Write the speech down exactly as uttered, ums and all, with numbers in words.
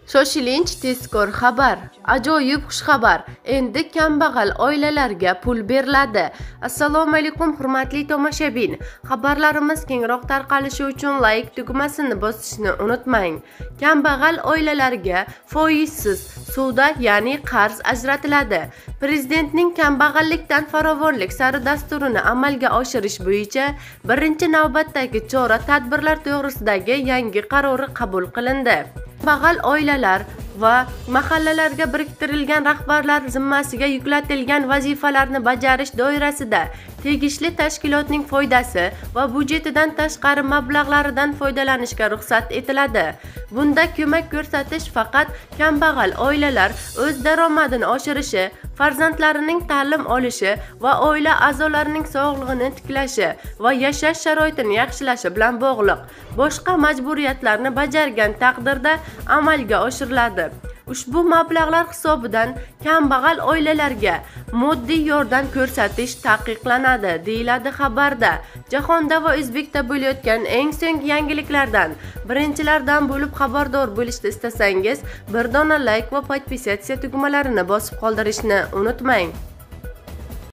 Shoshilinch tezkor xabar. Ajoyib xushxabar. Endi kambag'al oilalarga pul beriladi. Assalomu alaykum hurmatli tomoshabin. Xabarlarimiz kengroq tarqalishi uchun like tugmasini bosishni unutmang. Kambag'al oilalarga foizsiz suvda, ya'ni qarz ajratiladi. Prezidentning kambag'allikdan farovonlik sari dasturini amalga oshirish bo'yicha birinchi navbatdagi chora-tadbirlar to'g'risidagi yangi qarori qabul qilindi. Kambag'al oilalar va mahallalarga biriktirilgan rahbarlar zimmasiga yuklatilgan vazifalarni bajarish doirasida tegishli tashkilotning foydasi va budjetidan tashqari mablag'laridan foydalanishga ruxsat etiladi. Bunda ko'mak ko'rsatish faqat kambag'al oilalar o'z daromadini oshirishi, farzandlarining ta'lim olishi va oila a'zolarining sog'lig'ini tiklashi va yashash sharoitini yaxshilashi bilan bog'liq. Boshqa majburiyatlarni bajargan taqdirda amalga oshiriladi. Ushbu mablag'lar hisobidan kambag'al oilalarga moddiy yordam ko'rsatish taqiqlanadi, deyiladi xabarda. Jahonda va O'zbekda bo'layotgan eng so'nggi yangiliklardan birinchilardan bo'lib xabardor bo'lishni istasangiz, bir dona like va podpisatsiya tugmalarini bosib qoldirishni unutmang.